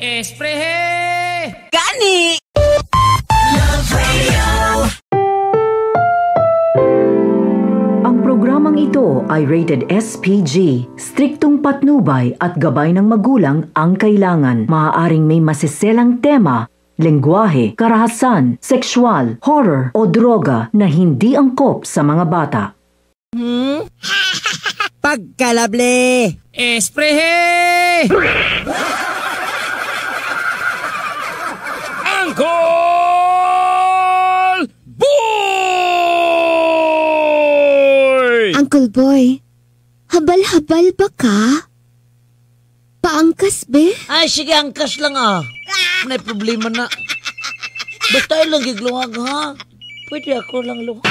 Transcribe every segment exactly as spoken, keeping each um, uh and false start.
Esprehe! Gani! Ang programang ito ay rated S P G. Striktong patnubay at gabay ng magulang ang kailangan. Maaaring may masiselang tema, lengguwahe, karahasan, sexual, horror o droga na hindi angkop sa mga bata. Hmm? Pagkalable! Esprehe! Uncle Boy! Uncle Boy, habal-habal ba ka? Paangkas, be? Ay, sige, angkas lang ah. May problema na. Basta lang gigluwag ha. Pwede ako lang luwag.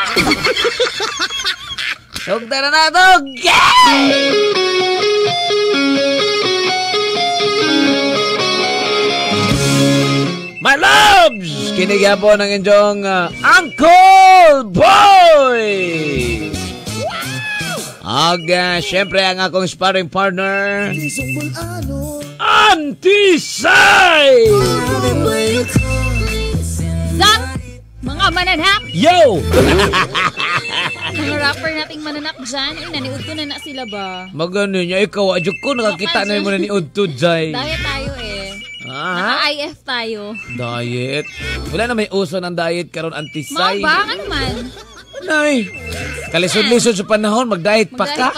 Sugda na na ito! My loves! Kinigyapo ng inyong uh, Uncle Boy! Ag, uh, syempre ang akong sparring partner, Antisay! Zap! Mga mananak! Yo! Mga rapper nating mananak dyan, eh, naniud ko na na sila ba? Magano niya, ikaw, adyo ko, nakakita na mo na ni Udto, Jay. Diet tayo eh. Ah? Naka-I F tayo. Diet? Wala na may uso ng diet karon Antisay. Mga ba? Ano man? Nay, kalisod-lisod sa panahon, mag-diet pa ka.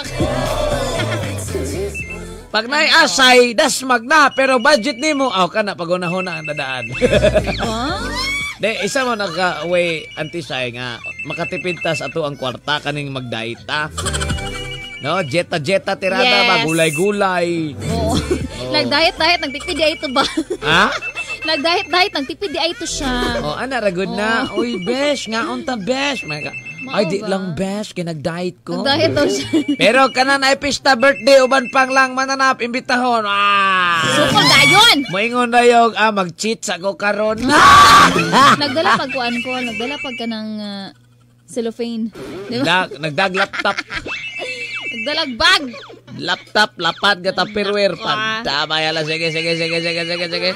Pag nai-asay, das magna, pero budget ni mo, aw ka na, pag-unahon na ang dadaan. Oh? De, isa mo naka-way Antisay nga, makatipid tas ato ang kwarta kaning mag-diet ta. No, jeta-jeta tirada Yes. ba, gulay-gulay. Oo. Nag-diet-diet, nagtipid di ay ito ba? Ha? Nag-diet-diet, nagtipid di ay ito siya. Oh, ana ra good na. Uy, besh, nga unta besh. May ka. Ay, di ba? lang besh, kay nag-diet ko. Nag-diet daw siya. Pero kanan ay pista birthday, uban pang lang mananap, imbitahon. Ah! Sukol dayon! Moingon na yung, ah, mag-cheat sa ko karon. Nagdala pag kuan ko, nagdala pag ka ng uh, cellophane. Di ba? Nagdag, nagdag laptop. Nagdalag bag! Laptop, lapad, gata pirwer. Pagtama yala, sige, sige, sige, sige, sige, sige.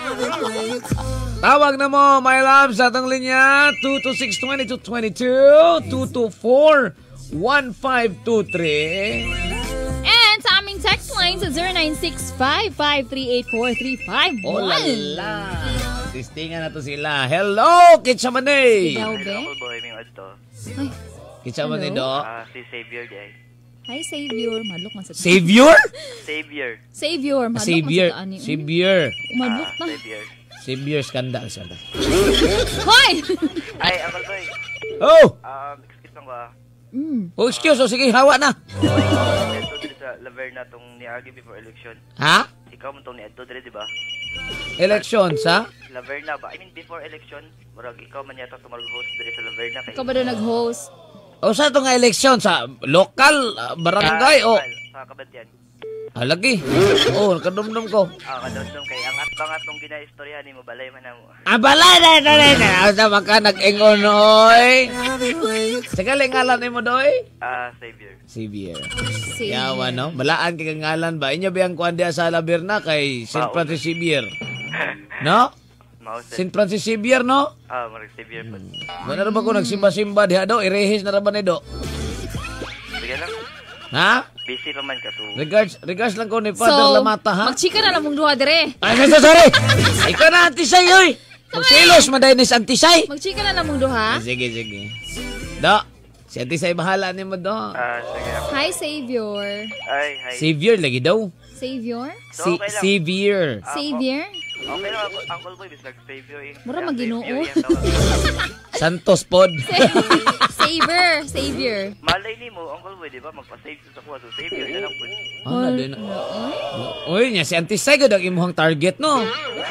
Tawag na mo, my love, sa atong linya, two two six, two two two two, two two four, one five two three. And sa aming text line sa zero nine six five, five three eight four, three five one. Oh, lala. Tistingan na to sila. Hello, kitsa man eh. Ikaw, be? Uncle Boy, may adto. Ay, Kitsa man eh, do. Ah, si Xavier di ay. hi, Savior. Madlok man sa Savior? Xavier. Savior. Madlok Savior. man sa taan. Savior. Madlok Ah, na. Xavier. Savior skandal siya. Hoy! Ay, Uncle Boy. Oh! Um, excuse lang ba? mm. Oh, excuse. Oh, sige, hawa na. Ito dito sa Laverna tong ni-argue before election. Ha? Ikaw mo tong ni-adto dito, di ba? Election sa? Laverna ba? I mean, before election, marag ikaw man yata tumag-host dito sa Laverna. Kay... Ikaw ba doon nag-host? O sa ito nga eleksyon? Sa local, uh, barangay, o? Sa Kabatian. Ah, lagi. Oh, nakadumdum ko. Ah, kadondom kay angat-bangat nung gina-istorya ni mo, balay man na mo. Ah, balay na, na, na, na. Sa maka nag-ingon, oy. Sagaling ngalan ni mo, doy? Ah, Xavier. Xavier. Savior. Yawa, no? Balaan kay ngalan ba? Inyo biyang kuhan diya sa Laberna kay Saint Francis Xavier. No? Mouse. Saint Francis Xavier, no? Ah, marag Xavier po. Wala na ba ko nagsimba-simba diha, do? Irehis na ra ba ni, do? Sige lang. Ha? Busy pa man ka to. Regards, regards lang ko ni Father Lamata, ha? magchika na lang mong duha dire. Ay, sorry, sorry! Ikaw na, Antisay, oy! Magsilos, madayinis, Antisay! Magchika na lang mong duha. Sige, sige. Do, si Antisay bahala ni mo, do. Ah, sige. Hi, Savior. Ay, hi. Savior, lagi daw. Savior? So, Si okay lang. Savior. Savior? Okay lang, Uncle- Uncle Boy, bis nag-Xavier eh. Mura Kaya maginoo. Xavier yan tawag. Santos pod. Savior. Savior. Malay ni mo, Uncle Boy, di ba? Magpa-save sa kuha. So, Xavier na lang po. Ano din? Uy, niya si Antisay gud ang imuhang target, no?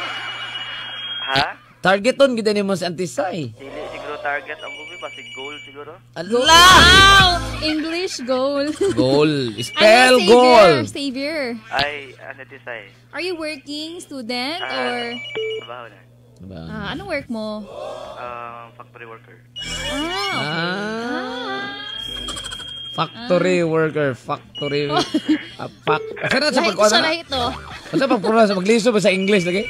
Ha? Target ton gid ni mo si Antisay. Dili siguro target, Uncle Boy, basi goal siguro. Allah! Wow! English goal. Goal. Ano, Spell Savior? goal. Savior. Ay, ano tisay? Are you working, student, Ah, or... trabaho na. Diba? Ah, anong work mo? Um, factory worker. Ah, okay. Ah. Factory worker, factory. Ah, fac. Asa na sa Lahit pagkuha siya, na? lahit to. Unsa pag-pronounce magliso ba sa English lagi?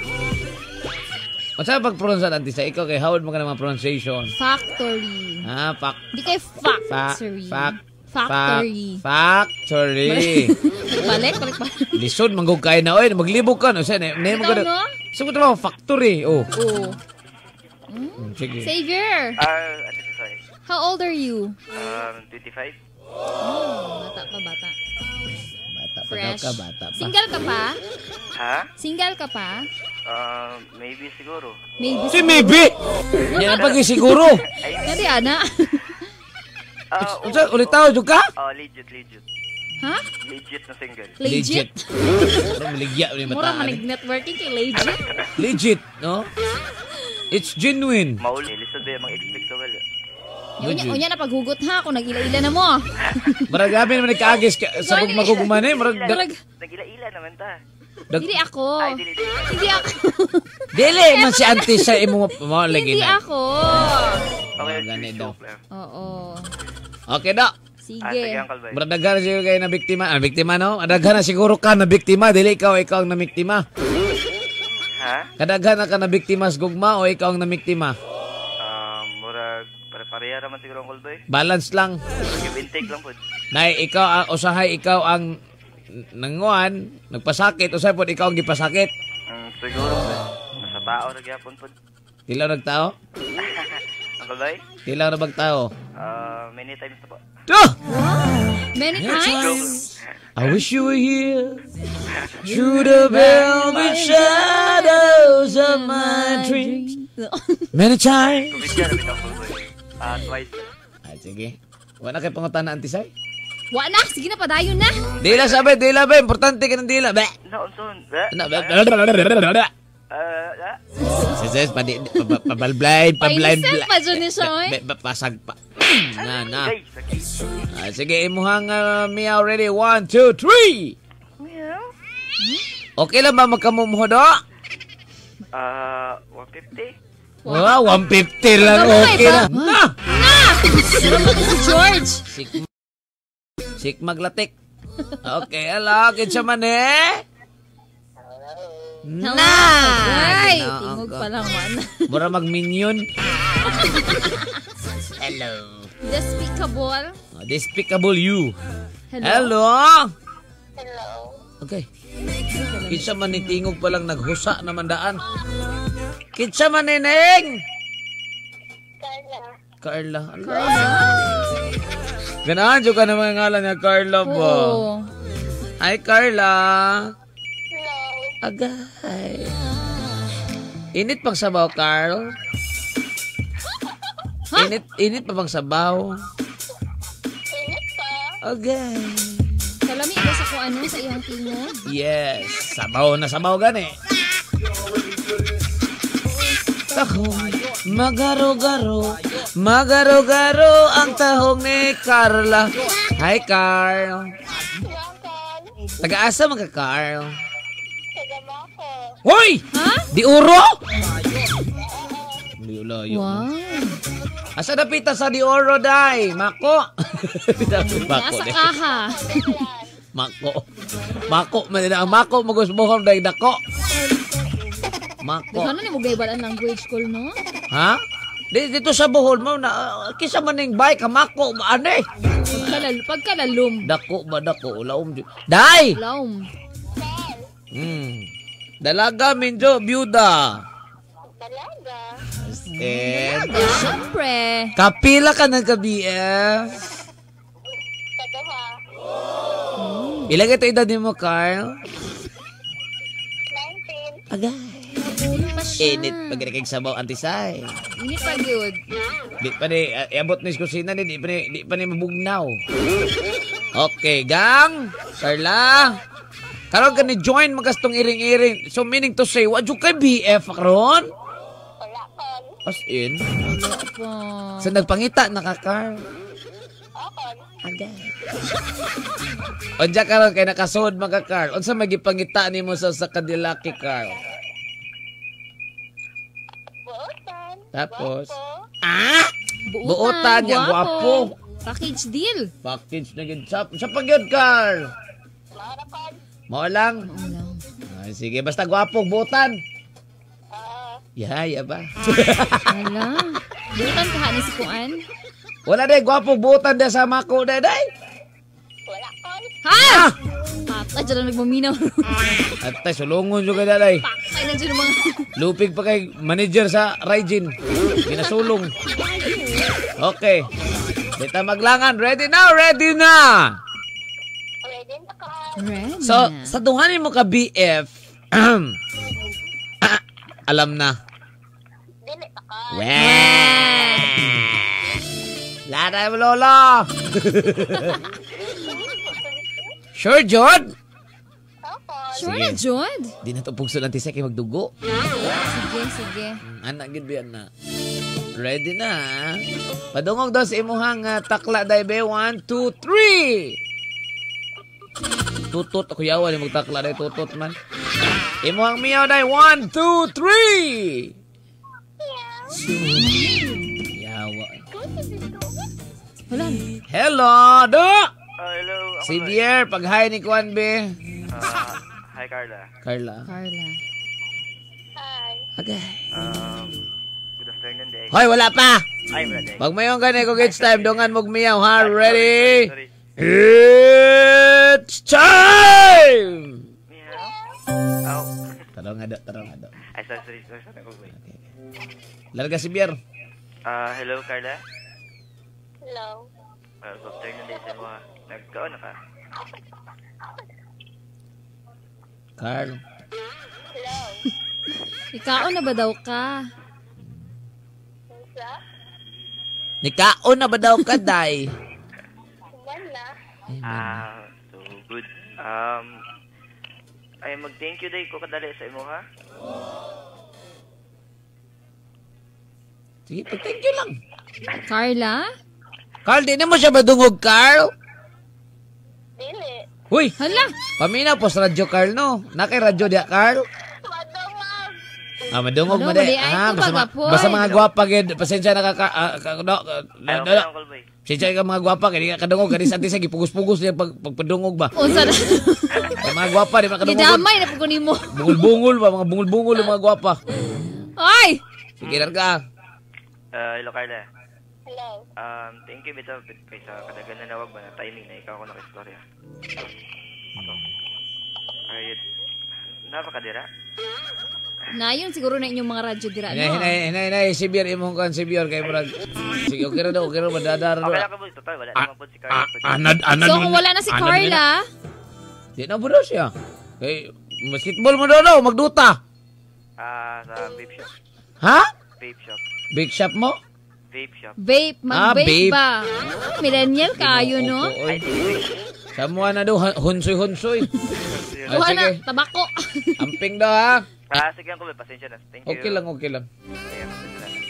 Unsa pag-pronounce Antisay? Ikaw kay hawod mo ka ng mga pronunciation. Factory. Ah, pak. Di kay factory. Fak. Factory. Factory. Balik, balik, balik. Lisod manggug kay na oy, maglibog ka no. Sa name ko Ikaw, na. no? Sugod mo factory. Oh. Oo. Hmm, Sige. Xavier, Ah, ano ito sorry? how old are you? Um, twenty-five? Oh, bata pa, bata. Bata pa daw Fresh. ka, bata pa. Single ka pa? Ha? Single ka pa? Um, maybe siguro. Maybe. Si maybe. Yan ang pag siguro. Kadi, ana. Ah, oo. Unsa ulit tao jud ka? Oh, legit, legit. Ha? Legit na single. Legit? Mura maligya ni Mura mata. manig networking kay legit. Legit, no? It's genuine. Mauli, lisod ba yung mga expect ka wala? Unya, unya na paghugot ha, kung nag-ila-ila na mo. Marag gabi naman nagkaagis ka sa Sorry. magugman eh. Marag da- Marag- Nagila-ila naman ta. dag- Hindi ako. Ay, dili, dili. Hindi ako. Dili man si auntie sa imo mo lagi Hindi na. ako. Okay, Ah, ganit daw. joke lang. Oo. Okay daw. Ah, sige, Sige. Uncle Bay. Marag daghan siguro kayo na biktima. Ah, biktima no? Daghan na siguro ka na biktima. Dili ikaw ikaw ang namiktima. Ha? Kadaghan na ka na biktima sa gugma o ikaw ang namiktima. Um, murag, pare-pareha naman siguro, Uncle Bay. Balance lang. Give and take lang po. Nay ikaw ang usahay ikaw ang nanguan, nagpasakit usahay pod ikaw ang gipasakit. Um, siguro, nasa tao nagyapon po. Tilaw nagtao? Uncle Bay? Tilaw na bagtao? Uh, many times na po. Tuh! Many times? I wish you were here through the velvet shadows of my dreams. Many times. Kubit ka namin, Uncle Bay. Ah, twice. Ay, sige. Wala kay pangutan na antisay? Wa na, sige na, padayon na. Dila sabi, dila ba? Importante ka ng dila. Ba? No, unson. Eh? Na, ba? Ah, ah. Sis, padi, pabalblay, pablind. Painisip pa dyan ni Soy. Pasag pa. Na, na. Guys, okay. Ah, sige, imuhang uh, meow ready. One, two, three. Meow. Okay lang ba magkamumho do? Ah, one fifty? Wow, one fifty lang. Okay na. Na! Si George. Sik, sik maglatik. Okay, ala, kitsa man eh. Hello. Na! Ay, Ginaon tingog ko. pa lang man. Mura mag-minion. Hello. Despicable. Oh, despicable you. Hello. Hello. Hello. Okay. Kitsa man ni tingog pa lang naghusa naman daan. Kitsa man ni Neng. Carla. Carla. Carla. Ganahan dyan ka naman ngalan niya, Carla ba? Oo. Hi, Carla. Hello. Agay. Init pang sabaw, Carl? Ha? Init, init pa bang sabaw? Init pa. Agay. Kalami ba sa kung ano sa iyang tingog? Yes. Sabaw na sabaw gani. Tahong magaro-garo, magaro-garo ang tahong ni Carla. Hi, Carl. Taga-asa mga Carl? Hoy! Ha? Di uro? Di ulayo. Wow. Asa na pita sa di oro, day? Mako. Mako, Nasa day. kaha. Mako. Mako. Ang mako magusbuhon, day dako. Mako. Ano ni mo gaybalan language school, no? Ha? Di, dito sa buhol mo, na, uh, kisa man yung bike, kamako, maane. Pagkalal, pagkalalum. Dako ba, dako, ulaom. dyan. Day! Laum. Hmm. Dalaga, minjo, byuda. Dalaga? And, Siyempre. kapila ka ng ka-B F? Ilang ito edad mo, Carl? nineteen. Agay. Mabuli pa siya. Init pag kay sabaw antisay. Init pa yun. Di pa ni uh, iabot ni sa kusina ni di pa ni di pa ni mabugnaw. Okay, gang. Carla. Karon ka ni join magastong iring-iring. So meaning to say, wa jud kay B F karon? Wala kon. As in. Wala pa. Sa nagpangita na ka, Carl. Agay. Onja karon kay nakasud mga Carl. Unsa magipangita nimo sa sa kadilaki, Carl? Buotan. Tapos ah? Buotan yang guwapo. Package deal. Package na gid sa sa pagyod, Carl. Mao lang. Wala. Ay Sige, basta gwapong butan. Yaya ba? Wala. Butan ka ni si Kuan. Wala day, gwapong butan day sa mako day day. Ha? Patay dyan lang nagmaminaw. At tay, sulungon yung kaya day. Patay na dyan mga... Lupig pa kay manager sa Raijin. Ginasulong. Okay. Dita maglangan. Ready na, ready na. Red So, na. sa duhanin mo ka B F, alam na. Well. Lada mo, Lolo. Sure, Jod? Sure na, Jod. Di na ito pugso ng tisay kay magdugo. Sige, sige. Anak, gid ba yan na? Ready na, ha? Padungog daw sa imuhang uh, takla, daybe. One, two, three! Tutot. Ako yawa ni magtakla, day. Tutot man. Imuhang miyaw, day. One, two, three! Yawa. Wala. Hello, Do! Ah, hello. Ako Si ba? Bier, pag-hi ni Kwan, be. Ah, hi, Carla. Carla. Carla. Okay. Um, good afternoon, day. Hoy, wala pa! Ay, wala, day. Pag mayong gani kung it's time, dungan mog miyaw, ha? Ready? Sorry. It's time! Meow. Ow. Tarong nga do, tarong nga do. Ay, sorry, sorry, sorry. sorry. Ako ba? Larga si Bier. Ah, hello, Carla. Hello. Uh, good afternoon, day. Sa mga nagkaon na ka? Carl. Hello. Ikaon na ba daw ka? Isa? Nikaon na ba daw ka, day? Wala. Ah, so good. Um, ay mag-thank you, day, ko kadali sa imo, ha? Sige, pag-thank you lang. Carla? Carl, di na mo siya madungog, Carl? Dili. Uy, Hala! paminaw po sa radyo, Carl, no? Nakay radyo diya, Carl? Madungag. Ah, madungog Ano, mo, day. mali, ay, Ah, ito basta, baga ma- po, basta ay. mga gwapa, gid. Pasensya na ka, ka- ah, ka- no, ah, Ay, no, okay no. lang, Uncle Boy. Pasensya ka mga gwapa, kaya di ka kadungog, kaya sa atin, gipugos-pugos niya pag, pagpadungog ba? Unsa na? Kaya mga gwapa, di makadungog. Gidamay na pagkunin mo. Bungul-bungul ba? Mga bungul-bungul yung mga gwapa. Ay! Sige, larga. Ah, hello, Carla. Hello. Um, thank you, bitaw, bit kay sa kadagan na nawag ba na timing na ikaw ko nakistorya. Ito. Ay, napakadira. Nayon siguro na inyong mga radyo dira, Hinay, no? hinay, hinay, hinay. Si Bier, imong kan si Bier. Kaya marag, sige, okay na daw, okay na, madadara Okay daw. lang ka, Boy. Total, wala naman po si Carla. Anad, anad. So kung wala na si Carla, Di na po daw siya. Kay, basketball mo daw daw, magduta. Ah, sa vape shop. Ha? Vape shop. Big shop mo? Vape shop. vape, Ah, mag-vape vape. ba? Millennial kayo, no? Oy. Samuha na daw, hunsoy-hunsoy. Ah, Kuha na, sige, tabako. amping daw ha. Ah, sige, Uncle Boy. Pasensya na. Thank you. Okay lang, okay lang. Ayan, pasensya na.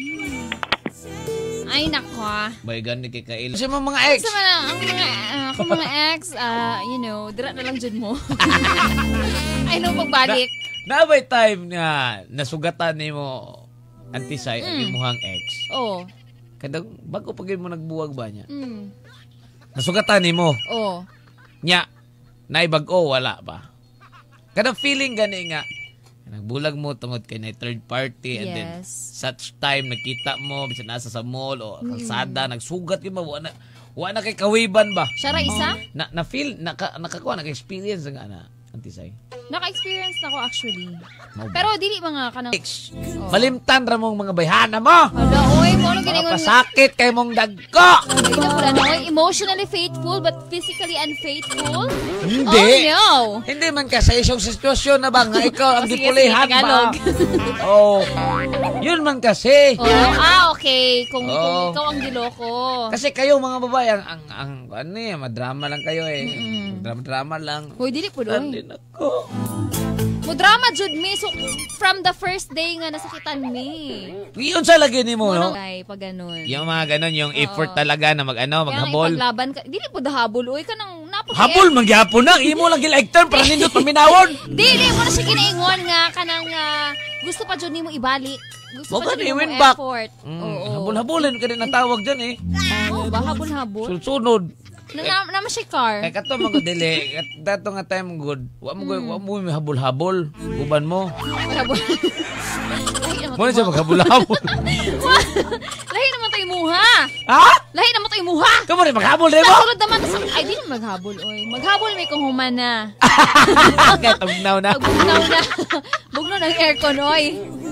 Ay, nako. ah. Bay, gani kay Kail. Kasi mga mga ex. Sa mga, ang mga, ah, ako mga ex, ah, you know, dira na lang dyan mo. Ay, no, pagbalik. Nabay time nga, nasugatan ni mo, antisay, ang Mm. imuhang ex. Oh. Kadang, bago pag mo nagbuwag ba niya? Mm. Nasugatan ni mo. Oh. Nya, naibag-o, wala pa. Kadang feeling gani nga, nagbulag mo tungod kay na third party and then Yes. such time nakita mo, bisa nasa sa mall o kalsada, nagsugat yun ba, wala na, wala na kay kawiban ba? Siya ra isa? Na, na feel, naka, nakakuha, naka-experience nga na, antisay. Naka-experience na ko actually. Mo ba? Pero dili mga kanang... Ex, malimtan ra mong mga bayhana mo. Hala, oy, mo ano Mga giningon nga. pasakit kay mong dagko. Ito ko na, oy, emotionally faithful but physically unfaithful? Hindi. Oh, no. Hindi man ka sa isang sitwasyon na ba nga ikaw ang Oh, sige, gipulihan sige, ba? Tagalog. Oh. Yun man kasi. Oh, ah, okay. Kung, Oo. kung ikaw ang giloko. Kasi kayo mga babae ang ang, ang ano eh, madrama lang kayo eh. Drama-drama lang. Hoy, dili po doon. Andin ako. Mo drama jud me. So, from the first day nga nasakitan me. Yun sa lagi ni mo, no? Ay, pag ganun. Yung mga ganun, yung effort talaga na mag-ano, Kaya nga maghabol. ipaglaban ka. Dili po dahabol. Uy, ka nang napag- Habol, magyapon na. Imo lang gil-ektan para nindot paminawon. Dili mo na siya kinaingon nga kanang ah, gusto pa jud nimo ibalik. Gusto Mo pa ka jud ni nimo win back. effort. Mm, Oo. habol-habolin ka din ang tawag dyan eh. Oo ba habol-habol? Sulsunod. Na, na, naman siya car. Kaya kato mga dili, kat- dato nga time good. Wa mo mm. wa mo may habol-habol, uban mo. Habol. Mo na siya maghabol-habol. Lahi naman tayo muha. Ha? Lahi naman tayo muha. Kamo rin maghabol rin mo? Nasulod naman sa... Ay, di naman maghabol, oy. Maghabol may kung humana. Kaya tugnaw na. Bugnaw na. Bugnaw ng aircon, oy.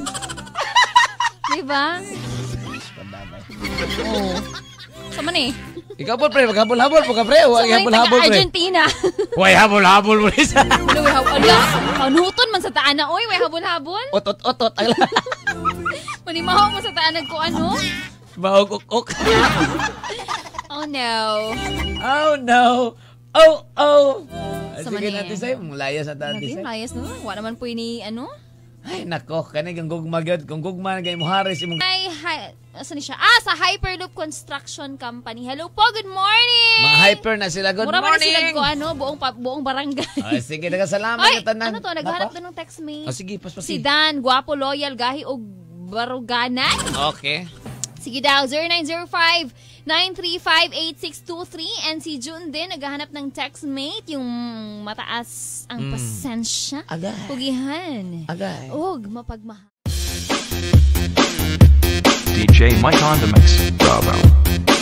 Diba? Oo. Sama ni. Ikaw po, pre, maghabol-habol po ka, pre. Huwag habol-habol, pre. Argentina. Huwag habol-habol mo rin sa... Ano, way habol. Ala, panuton man sa taan na, oy. Way habol-habol. Otot-otot. Manimahaw mo sa taan nagko ano? Mahog-ok-ok. Oh, no. Oh, no. Oh, oh. Sama Sige ni. natin sa'yo, mong layas at Natin, natin sa'yo. layas no. Wala naman po ini, ano? Ay, nako, kanig ang gugma gyud, kung gugma na kayo mo haris imong Ay, hi, asan ni siya? Ah, sa Hyperloop Construction Company. Hello po, good morning! mga hyper na sila. Good Mura ba na morning. sila ko, ano, buong, pa, buong barangay. Ay, sige, nagasalamat Ay, ka tanan. ano to, naghanap Nako. na ng text me. Oh, sige, pas Si Dan, guwapo, loyal, gahi, o baruganan. Okay. Sige daw, zero nine zero five, nine three five, eight six two three. And si June din, naghahanap ng textmate, yung mataas ang Mm. pasensya. Agay. Pugihan. Agay. Og, mapagmahal. D J Mike on the mix. Bravo.